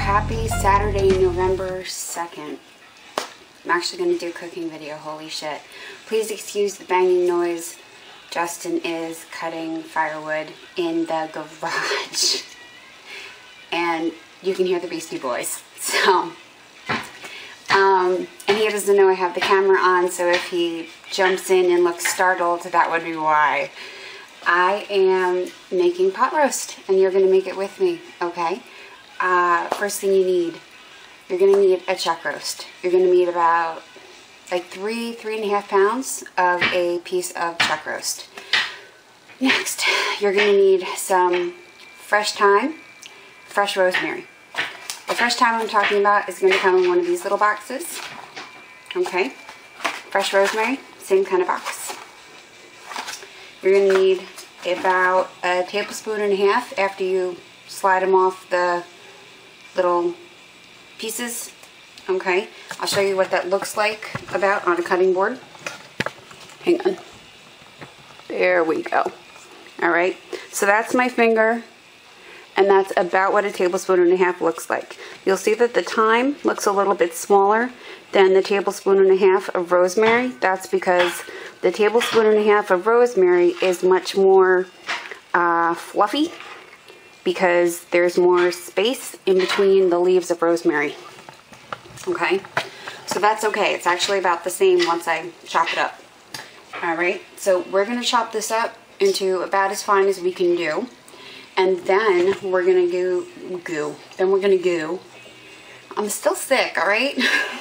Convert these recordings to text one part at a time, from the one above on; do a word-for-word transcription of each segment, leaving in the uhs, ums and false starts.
happy Saturday, November second. I'm actually going to do a cooking video, holy shit. Please excuse the banging noise. Justin is cutting firewood in the garage. And you can hear the Beastie Boys. So, um, and he doesn't know I have the camera on, so if he jumps in and looks startled, that would be why. I am making pot roast, and you're going to make it with me, okay? Uh, first thing you need, you're going to need a chuck roast. You're going to need about like three, three and a half pounds of a piece of chuck roast. Next, you're going to need some fresh thyme, fresh rosemary. The fresh thyme I'm talking about is going to come in one of these little boxes. Okay. Fresh rosemary, same kind of box. You're going to need about a tablespoon and a half after you slide them off the little pieces. Okay. I'll show you what that looks like about on a cutting board. Hang on. There we go. Alright. So that's my finger. And that's about what a tablespoon and a half looks like. You'll see that the thyme looks a little bit smaller than the tablespoon and a half of rosemary. That's because the tablespoon and a half of rosemary is much more uh, fluffy because there's more space in between the leaves of rosemary. Okay, so that's okay. It's actually about the same once I chop it up. Alright, so we're going to chop this up into about as fine as we can do. And then we're going to go, goo. Then we're going to goo. I'm still sick, alright?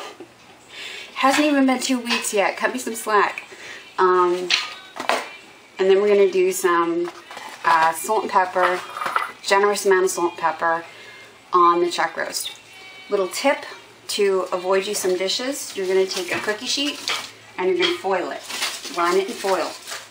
Hasn't even been two weeks yet. Cut me some slack. Um, and then we're going to do some uh, salt and pepper, generous amount of salt and pepper on the chuck roast. Little tip to avoid you some dishes, you're going to take a cookie sheet and you're going to foil it. Line it in foil.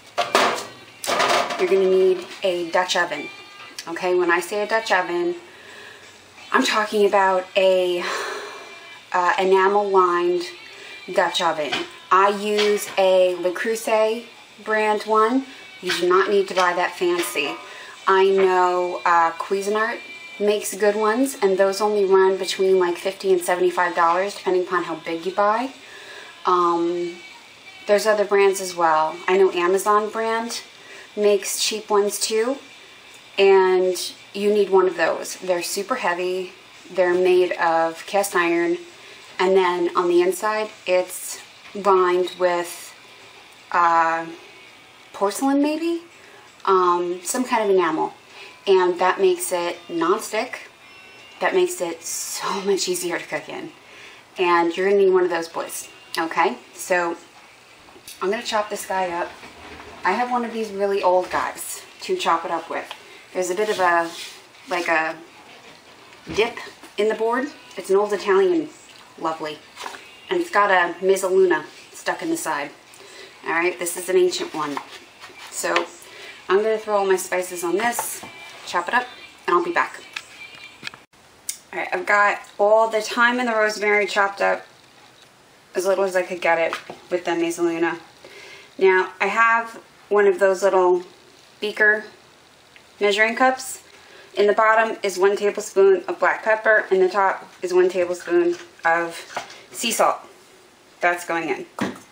You're going to need a Dutch oven. Okay, when I say a Dutch oven, I'm talking about a uh, enamel-lined Dutch oven. I use a Le Creuset brand one. You do not need to buy that fancy. I know uh, Cuisinart makes good ones, and those only run between like fifty and seventy-five dollars, depending upon how big you buy. Um, there's other brands as well. I know Amazon brand makes cheap ones too. And you need one of those. They're super heavy. They're made of cast iron. And then on the inside, it's lined with uh, porcelain maybe? Um, some kind of enamel. And that makes it non-stick. That makes it so much easier to cook in. And you're going to need one of those boys. Okay? So, I'm going to chop this guy up. I have one of these really old guys to chop it up with. There's a bit of a, like a dip in the board. It's an old Italian, lovely. And it's got a mezzaluna stuck in the side. Alright, this is an ancient one. So, I'm going to throw all my spices on this, chop it up, and I'll be back. Alright, I've got all the thyme and the rosemary chopped up as little as I could get it with the mezzaluna. Now, I have one of those little beaker measuring cups. In the bottom is one tablespoon of black pepper, and the top is one tablespoon of sea salt. That's going in.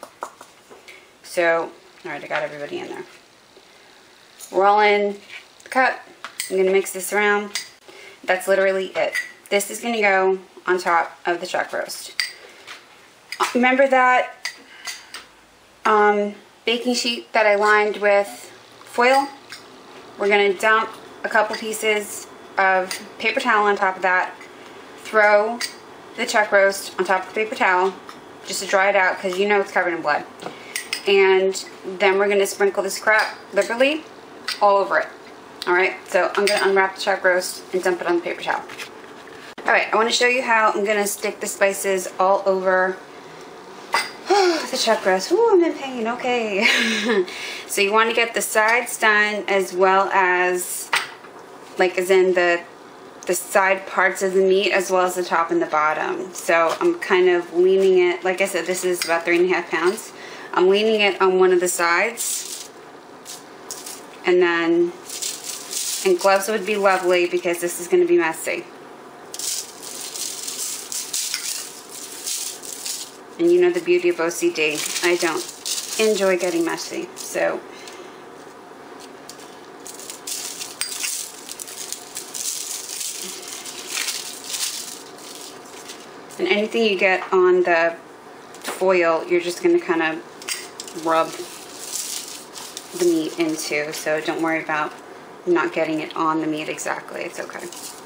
So, alright, I got everybody in there. We're all in the cup. I'm going to mix this around. That's literally it. This is going to go on top of the chuck roast. Remember that um, baking sheet that I lined with foil? We're going to dump a couple pieces of paper towel on top of that, throw the chuck roast on top of the paper towel just to dry it out because you know it's covered in blood. And then we're going to sprinkle this crap liberally all over it. Alright, so I'm going to unwrap the chuck roast and dump it on the paper towel. Alright, I want to show you how I'm going to stick the spices all over the chuck roast. Ooh, I'm in pain. Okay. So you want to get the sides done as well as, like as in the the side parts of the meat as well as the top and the bottom. So I'm kind of leaning it, like I said, this is about three and a half pounds. I'm leaning it on one of the sides. And then, and gloves would be lovely because this is going to be messy. And you know the beauty of O C D. I don't enjoy getting messy. So and anything you get on the foil, you're just going to kind of rub the meat into. So don't worry about not getting it on the meat exactly. It's okay.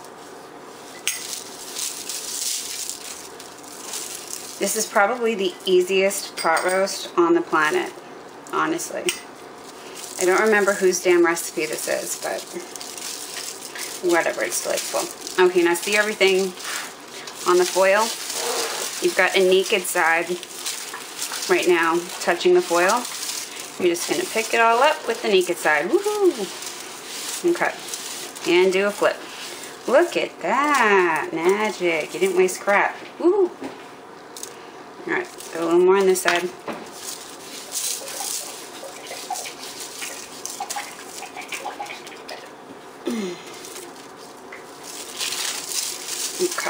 This is probably the easiest pot roast on the planet, honestly. I don't remember whose damn recipe this is, but whatever, it's delightful. Okay, now see everything on the foil? You've got a naked side right now touching the foil. You're just going to pick it all up with the naked side. Woohoo! Okay, and do a flip. Look at that, magic. You didn't waste crap. Woohoo! Alright, go a little more on this side. Okay.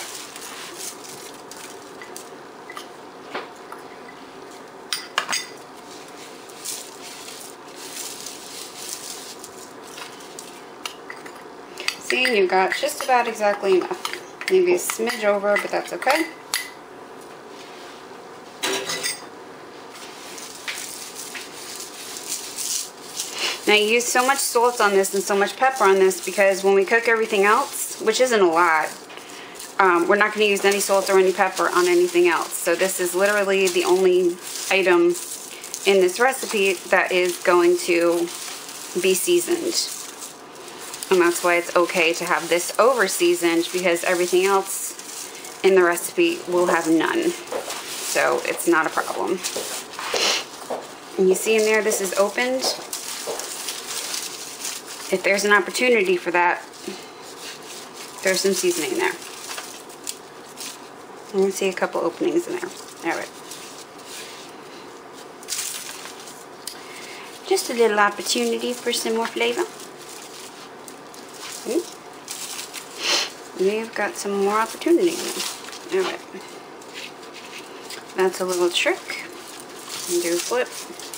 See, you got just about exactly enough. Maybe a smidge over, but that's okay. Now you use so much salt on this and so much pepper on this because when we cook everything else, which isn't a lot, um, we're not going to use any salt or any pepper on anything else. So this is literally the only item in this recipe that is going to be seasoned. And that's why it's okay to have this over seasoned, because everything else in the recipe will have none. So it's not a problem. And you see in there this is opened. If there's an opportunity for that, there's some seasoning there. You can see a couple openings in there. Alright. Just a little opportunity for some more flavor. We've got some more opportunity. Alright. That's a little trick. And do a flip.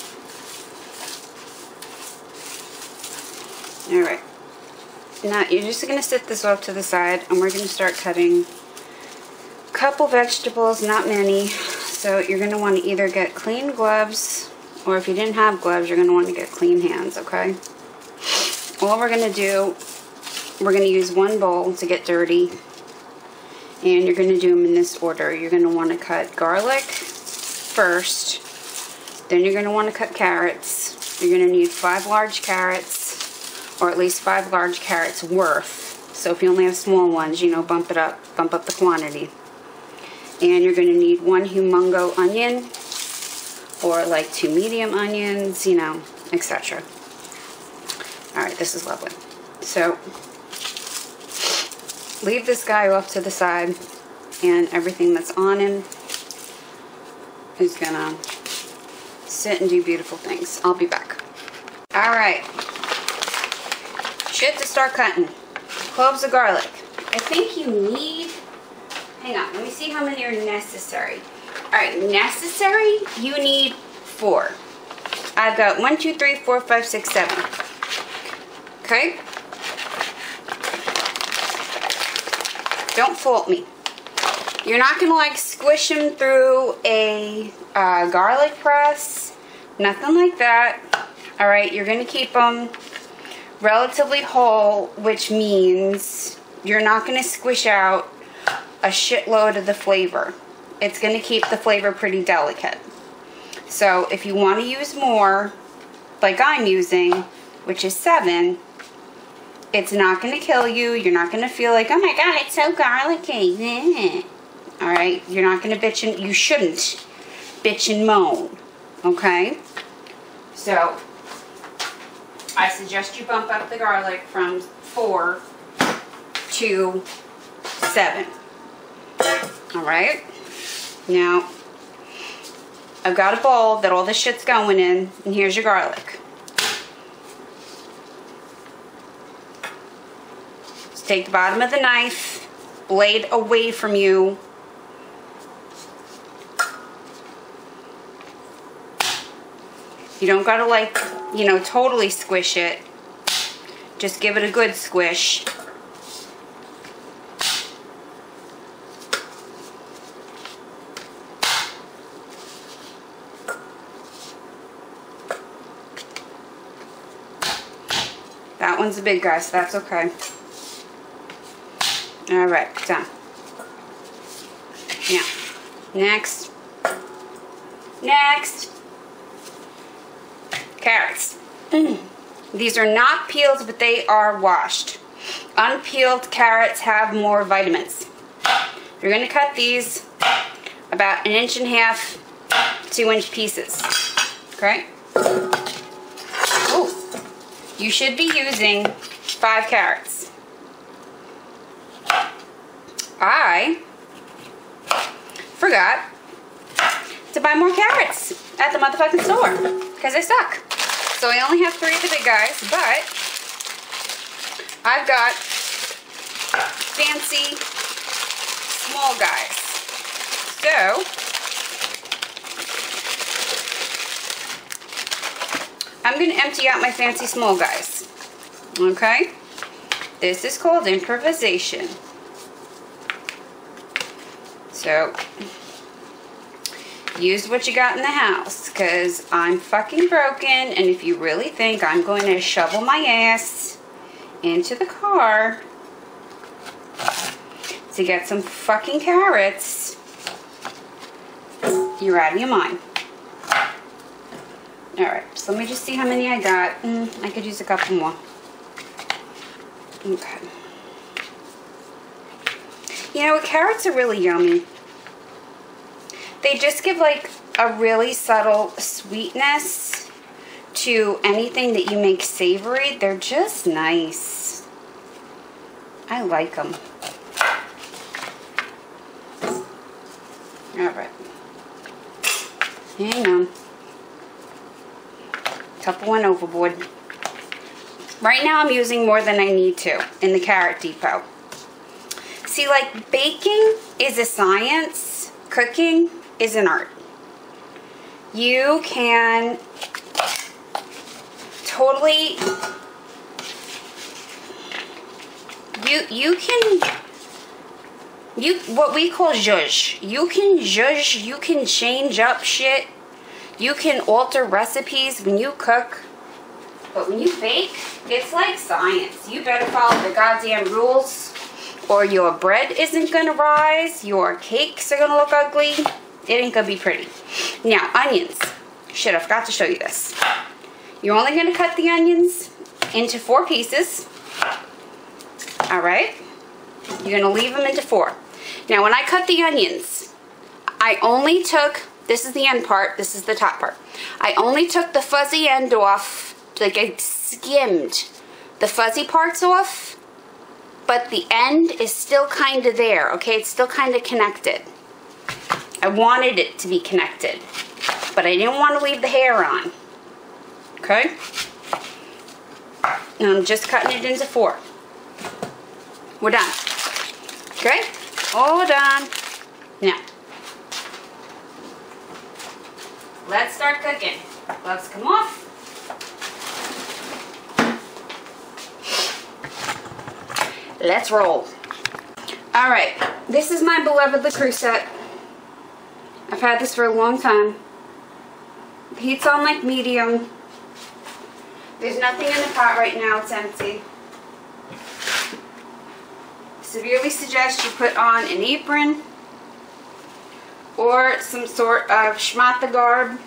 Alright. Now you're just going to set this off to the side and we're going to start cutting a couple vegetables, not many. So you're going to want to either get clean gloves, or if you didn't have gloves, you're going to want to get clean hands, okay? All we're going to do, we're going to use one bowl to get dirty, and you're going to do them in this order. You're going to want to cut garlic first, then you're going to want to cut carrots. You're going to need five large carrots, or at least five large carrots worth. So if you only have small ones, you know, bump it up, bump up the quantity. And you're going to need one humongo onion, or like two medium onions, you know, et cetera. Alright, this is lovely. So, leave this guy off to the side, and everything that's on him is gonna sit and do beautiful things. I'll be back. Alright. Shit to start cutting. Cloves of garlic. I think you need, hang on, let me see how many are necessary. Alright, necessary, you need four. I've got one, two, three, four, five, six, seven. Okay? Don't fault me. You're not going to like squish them through a uh, garlic press. Nothing like that. Alright, you're going to keep them relatively whole, which means you're not going to squish out a shitload of the flavor. It's going to keep the flavor pretty delicate. So if you want to use more, like I'm using, which is seven, it's not going to kill you. You're not going to feel like, oh my god, it's so garlicky. Alright, you're not going to bitch and, you shouldn't bitch and moan. Okay? So, I suggest you bump up the garlic from four to seven. Alright? Now, I've got a bowl that all this shit's going in, and here's your garlic. Just take the bottom of the knife, blade away from you, You don't gotta like, you know, totally squish it. Just give it a good squish. That one's a big guy, so that's okay. Alright, done. Now, next. Next. Carrots. Mm. These are not peeled, but they are washed. Unpeeled carrots have more vitamins. You're going to cut these about an inch and a half, two inch pieces. Okay? Oh. You should be using five carrots. I forgot to buy more carrots at the motherfucking store because I suck. So I only have three of the big guys, but I've got fancy small guys. So I'm going to empty out my fancy small guys. Okay? This is called improvisation. So, use what you got in the house, because I'm fucking broken, and if you really think I'm going to shovel my ass into the car to get some fucking carrots, you're out of your mind. Alright, so let me just see how many I got. Mm, I could use a couple more. Okay. You know what? Carrots are really yummy. They just give like a really subtle sweetness to anything that you make savory. They're just nice. I like them. Alright. Hang on. Couple went overboard. Right now I'm using more than I need to in the Carrot Depot. See, like, baking is a science. Cooking is an art. You can totally, you, you can, you, what we call zhuzh. You can zhuzh, you can change up shit. You can alter recipes when you cook. But when you bake, it's like science. You better follow the goddamn rules, or your bread isn't gonna rise, your cakes are gonna look ugly, it ain't gonna be pretty. Now, onions. Shit, I forgot to show you this. You're only gonna cut the onions into four pieces. Alright? You're gonna leave them into four. Now, when I cut the onions, I only took, this is the end part, this is the top part. I only took the fuzzy end off, like I skimmed the fuzzy parts off, but the end is still kind of there, okay? It's still kind of connected. I wanted it to be connected, but I didn't want to leave the hair on, okay? And I'm just cutting it into four. We're done, okay? All done. Now, let's start cooking. Gloves come off. Let's roll. Alright, this is my beloved lacroix set. I've had this for a long time. The heat's on like medium. There's nothing in the pot right now, it's empty. Severely suggest you put on an apron or some sort of schmata garb.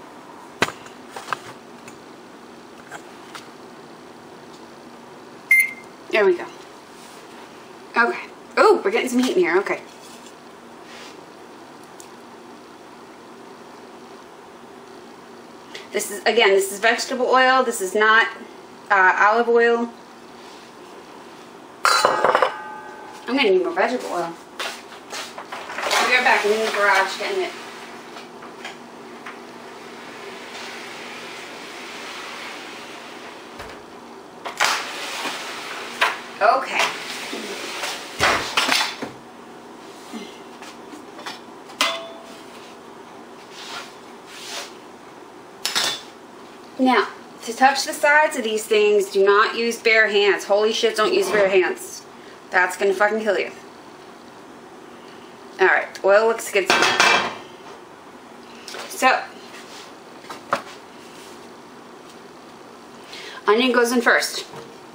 There we go. Okay. Oh, we're getting some heat in here. Okay. This is, again, this is vegetable oil. This is not uh, olive oil. I'm going to need more vegetable oil. I'll be right back. I'm in the garage getting it. Okay. Now, to touch the sides of these things, do not use bare hands. Holy shit, don't use bare hands. That's gonna fucking kill you. Alright, oil looks good. So, onion goes in first.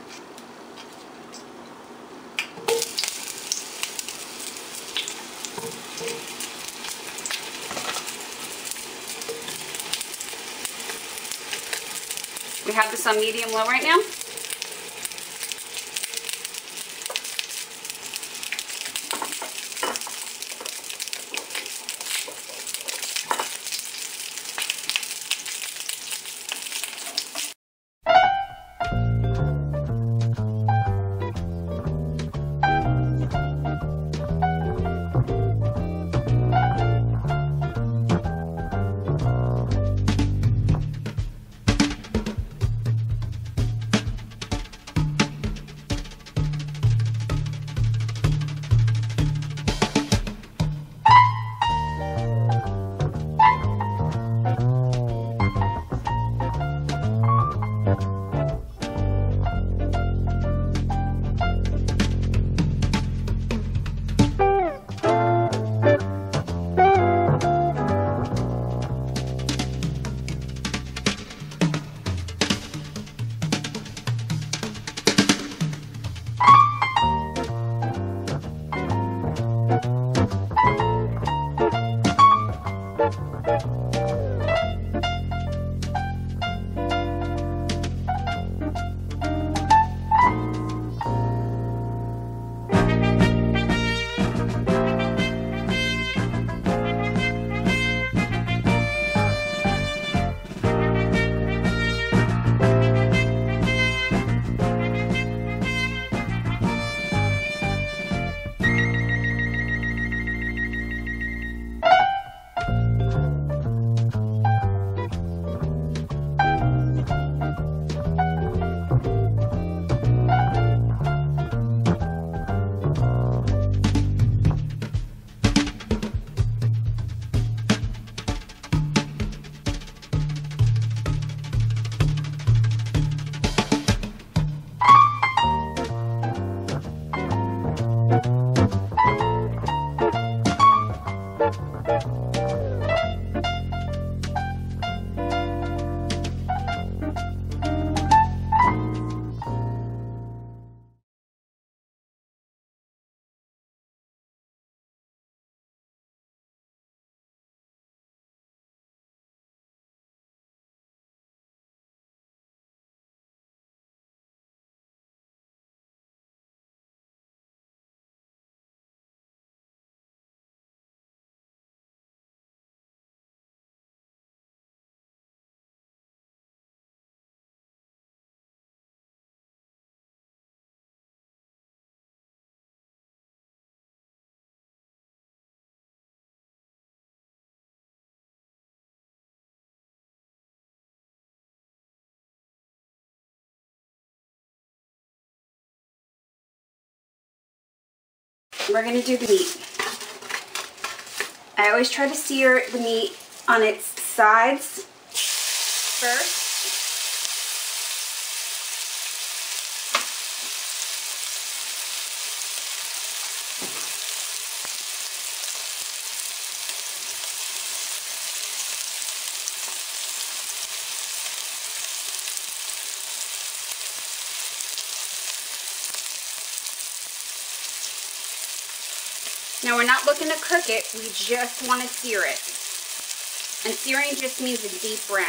We have this on medium low right now. We're going to do the meat. I always try to sear the meat on its sides first. Now we're not looking to cook it, we just want to sear it. And searing just means a deep brown.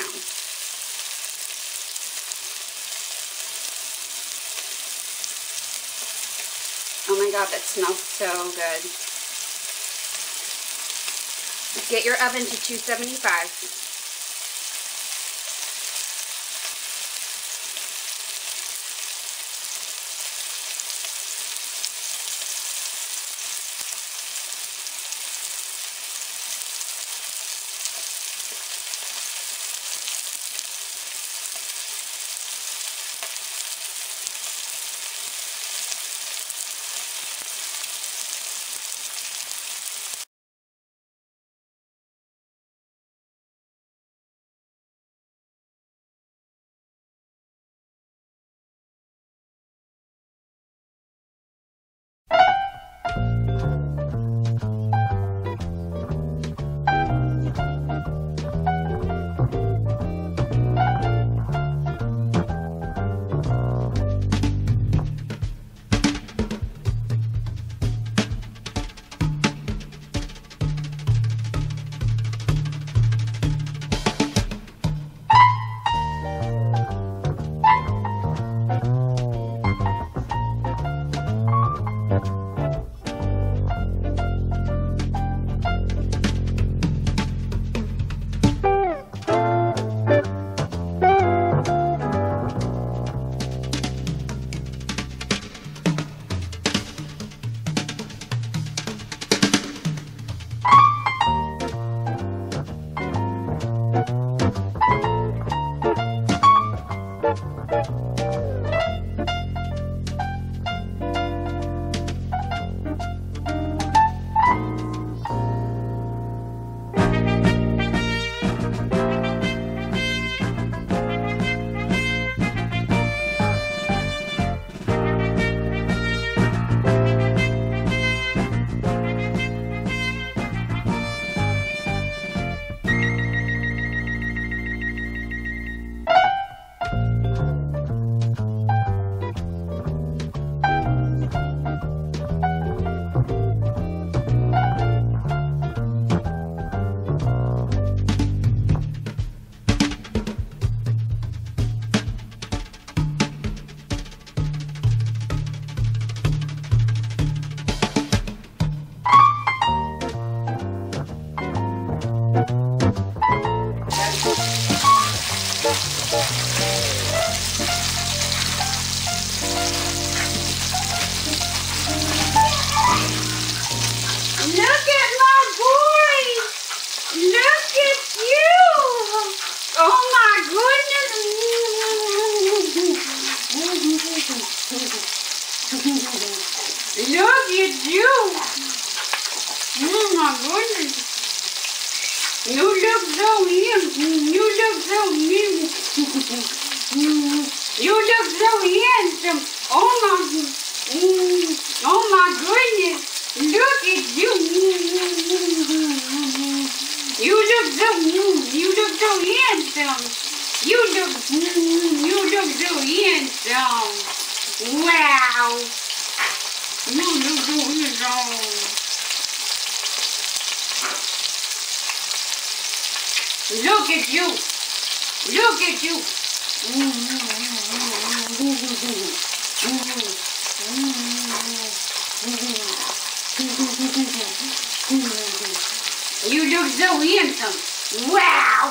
Oh my god, that smells so good. Get your oven to two seventy-five. Look at you. Oh my goodness. You look so handsome. You look so handsome. You look so handsome. Oh my, oh my goodness. Look at you. You look so, you look so handsome. You look, you look so handsome. Wow. You look so handsome. Look at you. Look at you. You look so handsome. Wow.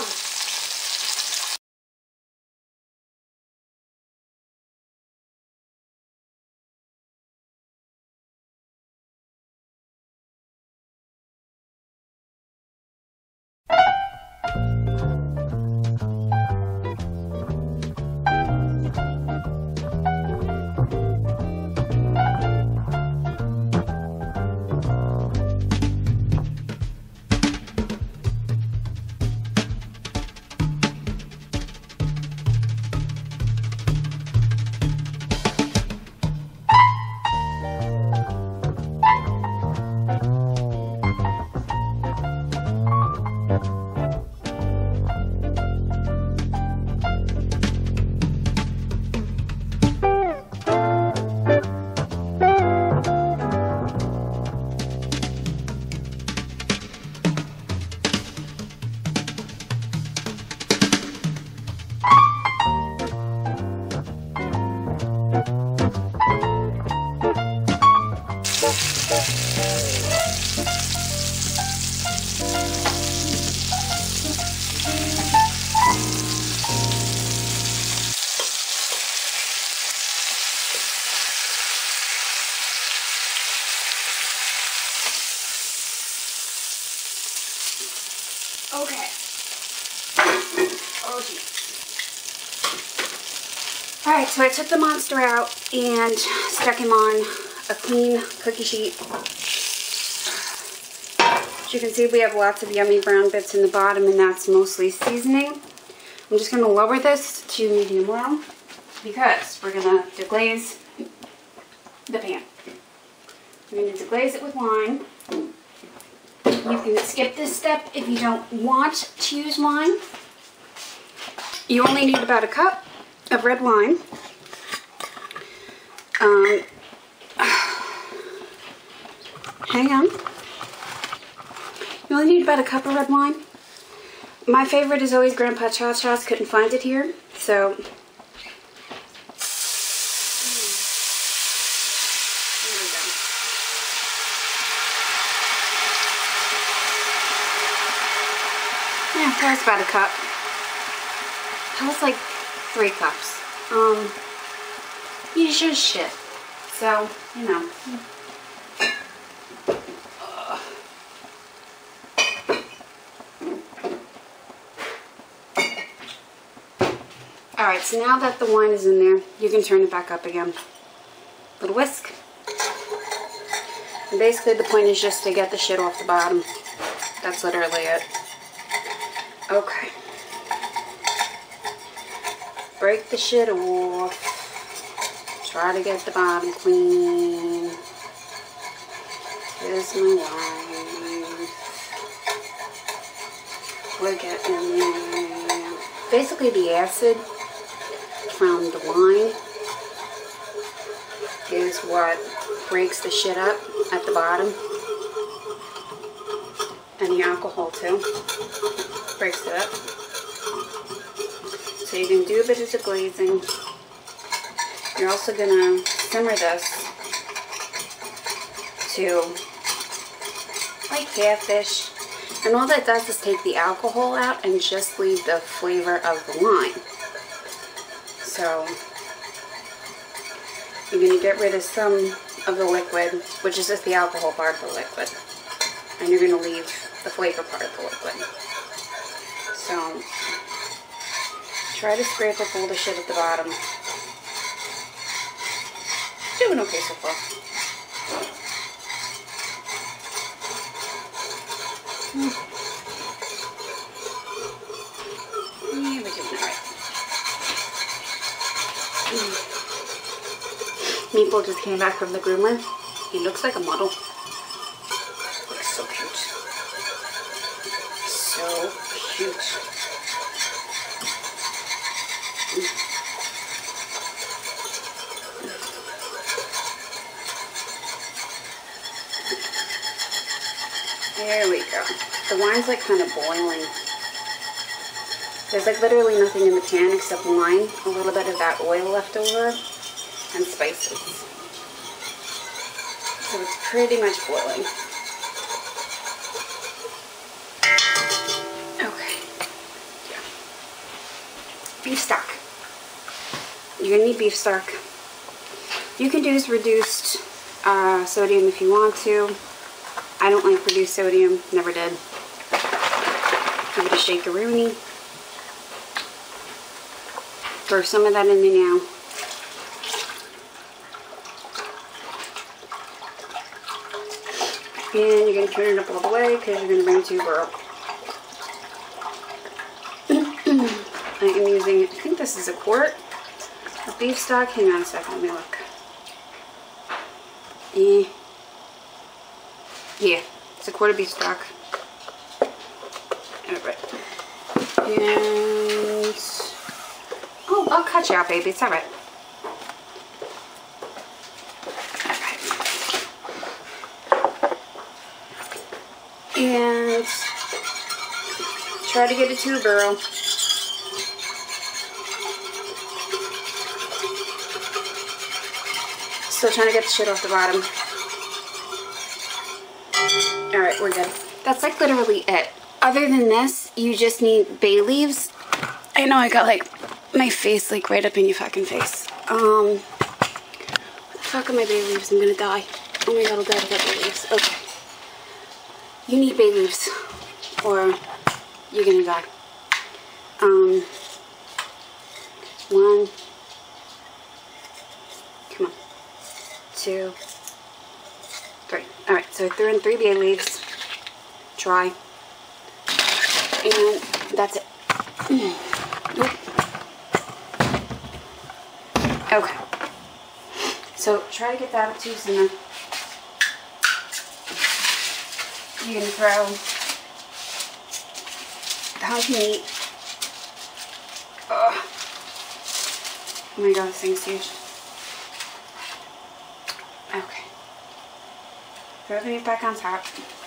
Okay. Oh, geez. Alright, so I took the monster out and stuck him on a clean cookie sheet. As you can see, we have lots of yummy brown bits in the bottom, and that's mostly seasoning. I'm just going to lower this to medium well because we're going to deglaze the pan. We're going to deglaze it with wine. You can skip this step if you don't want to use wine. You only need about a cup of red wine. Um, hang on. You only need about a cup of red wine. My favorite is always Grandpa Cha Cha's. Couldn't find it here, so. Yeah, that was about a cup. That was like three cups. Um, you just shit. So, you know. Alright, so now that the wine is in there, you can turn it back up again. Little whisk. And basically the point is just to get the shit off the bottom. That's literally it. Okay. Break the shit off. Try to get the bottom clean. Here's my wife. We're getting there. Basically the acid from the wine is what breaks the shit up at the bottom. And the alcohol too. Breaks it up. So you can do a bit of deglazing. You're also going to simmer this to like catfish. And all that does is take the alcohol out and just leave the flavor of the wine. So you're going to get rid of some of the liquid, which is just the alcohol part of the liquid. And you're going to leave the flavor part of the liquid. So try to scrape up all the shit at the bottom. Doing okay so far. Yeah, we're doing it right. Maple just came back from the groomer. He looks like a model. Looks so cute. So cute. There we go. The wine's like kind of boiling. There's like literally nothing in the pan except wine, a little bit of that oil left over, and spices. So it's pretty much boiling. Okay. Yeah. Beef stock. You're gonna need beef stock. You can use reduced uh, sodium if you want to. I don't like reduced sodium, never did. Give it a shake-a-rooney. Throw some of that in there now. And you're going to turn it up all the way because you're going to bring two burl. I am using, I think this is a quart of beef stock. Hang on a second, let me look. Eh. Yeah, it's a quart of beef stock. Alright. And... oh, I'll cut you out, baby. It's alright. Alright. And... try to get it to a burl. Still trying to get the shit off the bottom. Alright, we're good. That's like literally it. Other than this, you just need bay leaves. I know I got like my face like right up in your fucking face. Um, what the fuck are my bay leaves? I'm gonna die. Oh my god, I'll die without bay leaves. Okay. You need bay leaves or you're gonna die. Um, one. Come on. Two. Three. Alright, so I threw in three bay leaves. Dry. And that's it. Okay. So try to get that up to simmer. You're going to throw the hunky meat. Ugh. Oh my god, this thing's huge. Okay. Throw the meat back on top.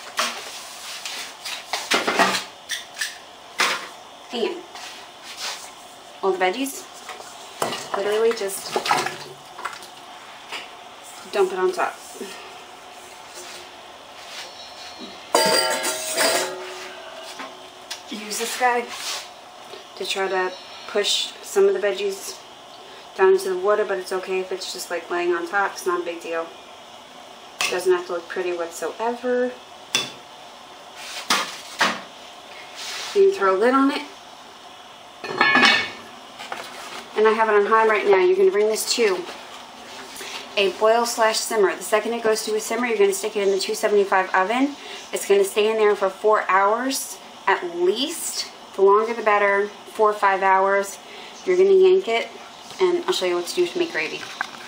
And all the veggies, literally just dump it on top. Use this guy to try to push some of the veggies down into the water, but it's okay if it's just like laying on top. It's not a big deal. It doesn't have to look pretty whatsoever. You can throw a lid on it. And I have it on high right now. You're going to bring this to a boil slash simmer. The second it goes to a simmer, you're going to stick it in the two seventy-five oven. It's going to stay in there for four hours at least. The longer the better. Four or five hours. You're going to yank it, and I'll show you what to do to make gravy.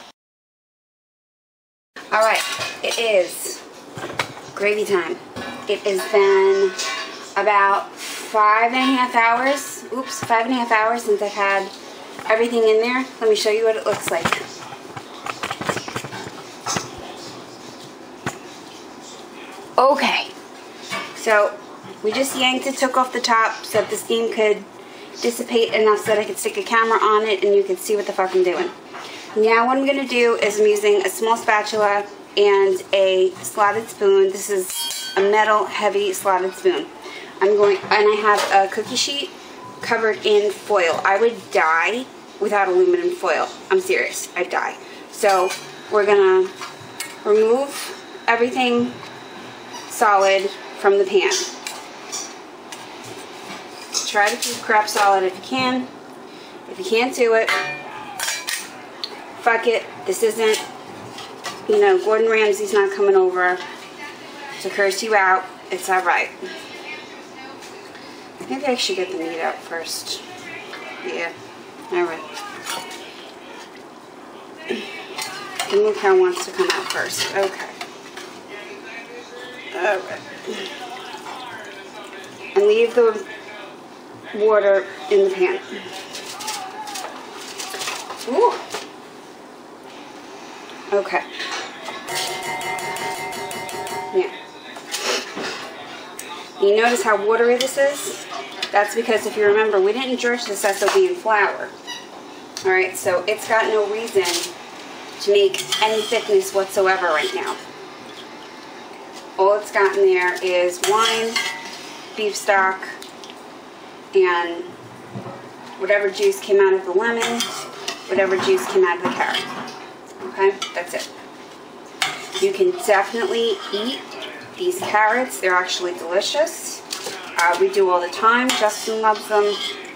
Alright, it is gravy time. It has been about five and a half hours. Oops, five and a half hours since I've had everything in there. Let me show you what it looks like. Okay, so we just yanked it, took off the top so that the steam could dissipate enough so that I could stick a camera on it and you could see what the fuck I'm doing. Now what I'm going to do is I'm using a small spatula and a slotted spoon. This is a metal heavy slotted spoon. I'm going, and I have a cookie sheet covered in foil. I would die without aluminum foil. I'm serious, I'd die. So we're gonna remove everything solid from the pan. Try to keep crap solid if you can. If you can't do it, fuck it. This isn't, you know, Gordon Ramsay's not coming over to curse you out. It's alright. Maybe I should get the meat out first. Yeah. Alright. The moo cow wants to come out first. Okay. Alright. And leave the water in the pan. Ooh. Okay. Yeah. You notice how watery this is? That's because if you remember, we didn't dredge this S O B in flour. Alright, so it's got no reason to make any thickness whatsoever right now. All it's got in there is wine, beef stock, and whatever juice came out of the lemon, whatever juice came out of the carrot. Okay, that's it. You can definitely eat these carrots. They're actually delicious. Uh, we do all the time. Justin loves them.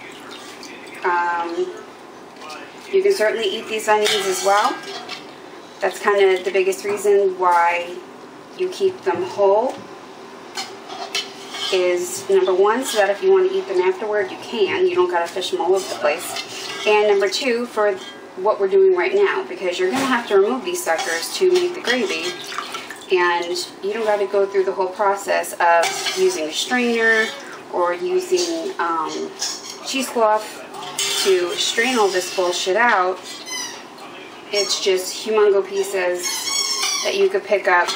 Um, you can certainly eat these onions as well. That's kind of the biggest reason why you keep them whole. Is number one, so that if you want to eat them afterward, you can. You don't got to fish them all over the place. And number two, for what we're doing right now, because you're going to have to remove these suckers to make the gravy. And you don't got to go through the whole process of using a strainer or using um, cheesecloth to strain all this bullshit out. It's just humongo pieces that you could pick up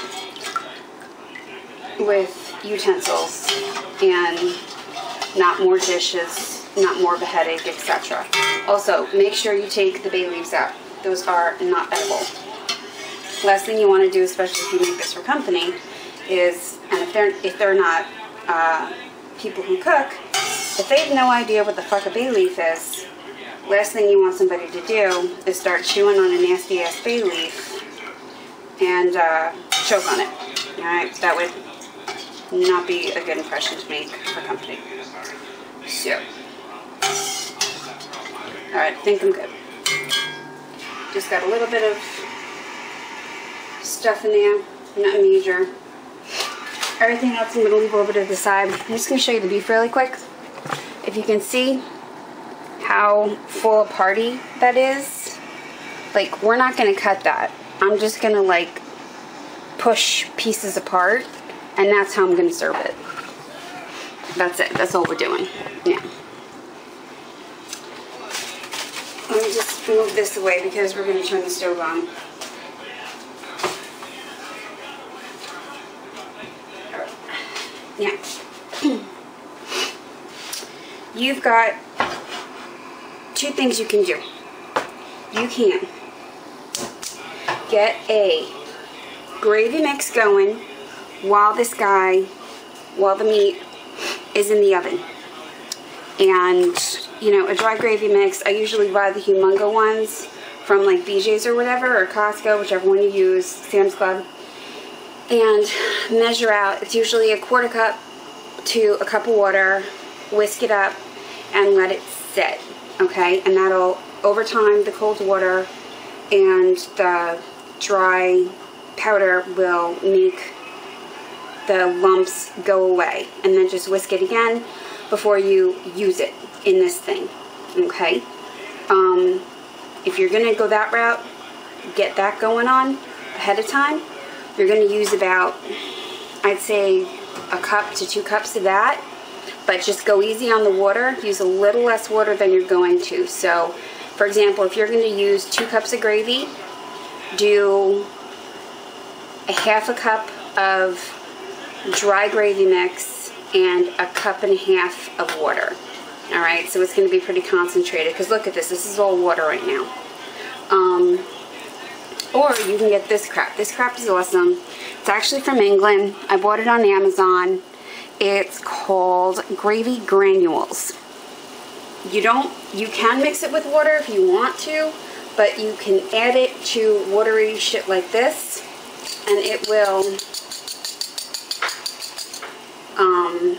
with utensils and not more dishes, not more of a headache, et cetera. Also, make sure you take the bay leaves out. Those are not edible. Last thing you want to do, especially if you make this for company, is, and if they're, if they're not uh, people who cook, if they have no idea what the fuck a bay leaf is, last thing you want somebody to do is start chewing on a nasty ass bay leaf and uh, choke on it. Alright, that would not be a good impression to make for company. So, alright, I think I'm good. Just got a little bit of stuff in there, not major. Everything else I'm going to leave over to the side. I'm just going to show you the beef really quick. If you can see how full a party that is, like, we're not going to cut that. I'm just going to, like, push pieces apart, and that's how I'm going to serve it. That's it. That's all we're doing. Yeah. Let me just move this away because we're going to turn the stove on. Yeah. You've got two things you can do. You can get a gravy mix going while this guy, while the meat is in the oven. And, you know, a dry gravy mix, I usually buy the humongo ones from like B J's or whatever, or Costco, whichever one you use, Sam's Club. And measure out, it's usually a quarter cup to a cup of water, whisk it up, and let it sit, okay? And that'll, over time, the cold water and the dry powder will make the lumps go away. And then just whisk it again before you use it in this thing, okay? Um, if you're gonna go that route, get that going on ahead of time. You're going to use about, I'd say, a cup to two cups of that. But just go easy on the water. Use a little less water than you're going to. So, for example, if you're going to use two cups of gravy, do a half a cup of dry gravy mix and a cup and a half of water. Alright, so it's going to be pretty concentrated. Because look at this. This is all water right now. Um... Or you can get this crap. This crap is awesome. It's actually from England. I bought it on Amazon. It's called gravy granules. You don't, you can mix it with water if you want to, but you can add it to watery shit like this, and it will, um,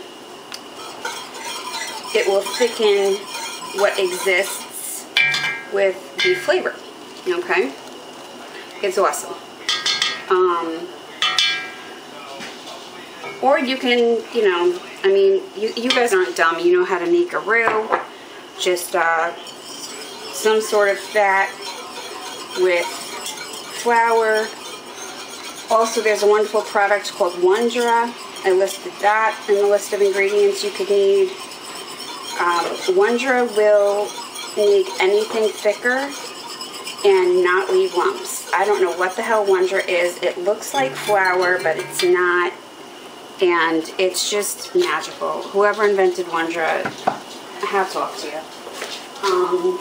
it will thicken what exists with the flavor. Okay? It's awesome. Um, Or you can, you know, I mean, you, you guys aren't dumb. You know how to make a roux. Just uh, some sort of fat with flour. Also, there's a wonderful product called Wondra. I listed that in the list of ingredients you could need. Um, Wondra will make anything thicker and not leave lumps. I don't know what the hell Wondra is. It looks like flour, but it's not. And it's just magical. Whoever invented Wondra, hats off to you. Um,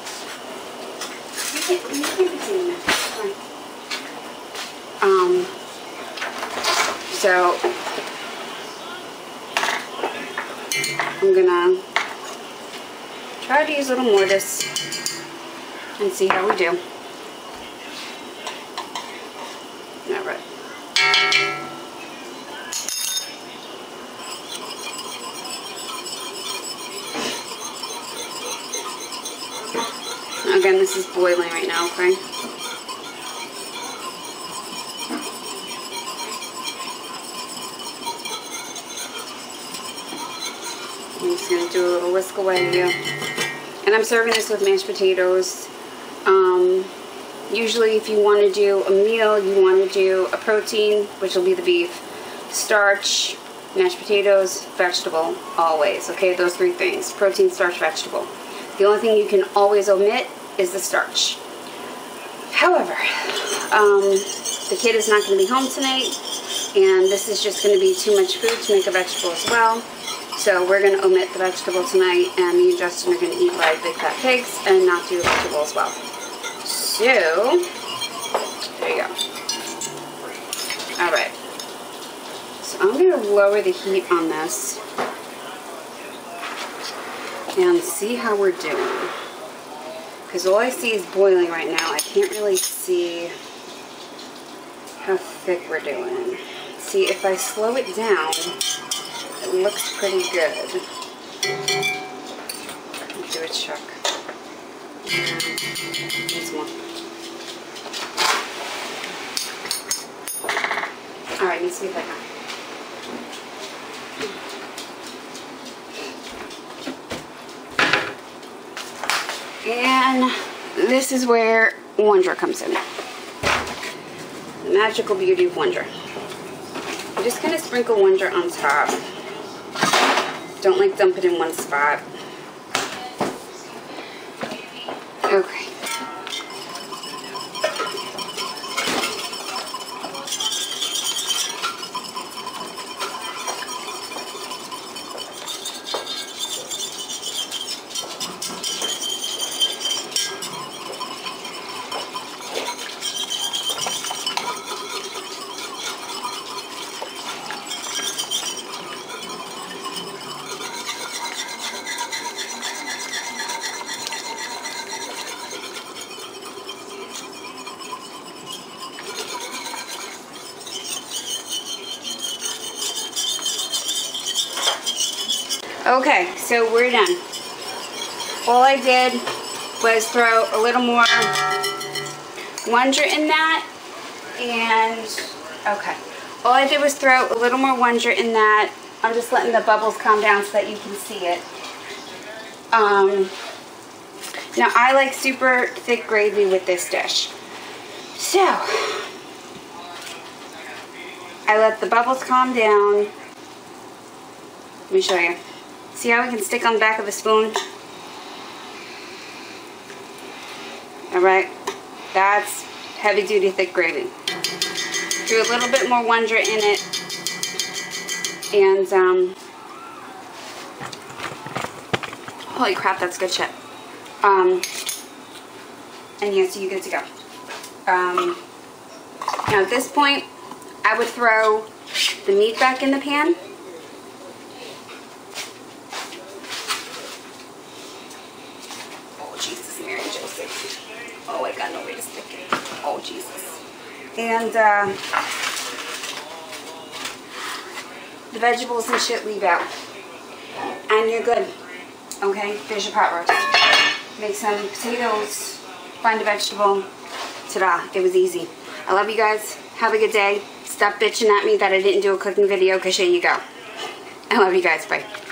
you can, you can be seeing it. Um, so, I'm gonna try to use a little more of this and see how we do. All right. Again, this is boiling right now, okay? I'm just going to do a little whisk away here. And I'm serving this with mashed potatoes. Um, usually if you want to do a meal, you want to do a protein, which will be the beef, starch, mashed potatoes, vegetable, always. Okay, those three things. Protein, starch, vegetable. The only thing you can always omit is the starch. However, um, the kid is not going to be home tonight, and this is just going to be too much food to make a vegetable as well. So we're going to omit the vegetable tonight, and me and Justin are going to eat like big fat pigs and not do the vegetable as well. So, there you go. Alright. So I'm going to lower the heat on this and see how we're doing. Because all I see is boiling right now. I can't really see how thick we're doing. See, if I slow it down, it looks pretty good. Let's do a check. This one. Alright, let's see if I can. And this is where Wondra comes in. The magical beauty of Wondra. I'm just going to sprinkle Wondra on top. Don't like dump it in one spot. Okay. Okay, so we're done. All I did was throw a little more Wondra in that, and okay. All I did was throw a little more Wondra in that. I'm just letting the bubbles calm down so that you can see it. Um, now I like super thick gravy with this dish. So, I let the bubbles calm down. Let me show you. See how we can stick on the back of a spoon? Alright, that's heavy duty thick gravy. Threw a little bit more Wondra in it. And, um, holy crap, that's good shit. Um, and yeah, so you're good to go. Um, now at this point, I would throw the meat back in the pan. Oh, I got no way to stick it. Oh, Jesus. And, uh, the vegetables and shit leave out. And you're good. Okay? There's your pot roast. Make some potatoes, find a vegetable. Ta-da. It was easy. I love you guys. Have a good day. Stop bitching at me that I didn't do a cooking video, because here you go. I love you guys. Bye.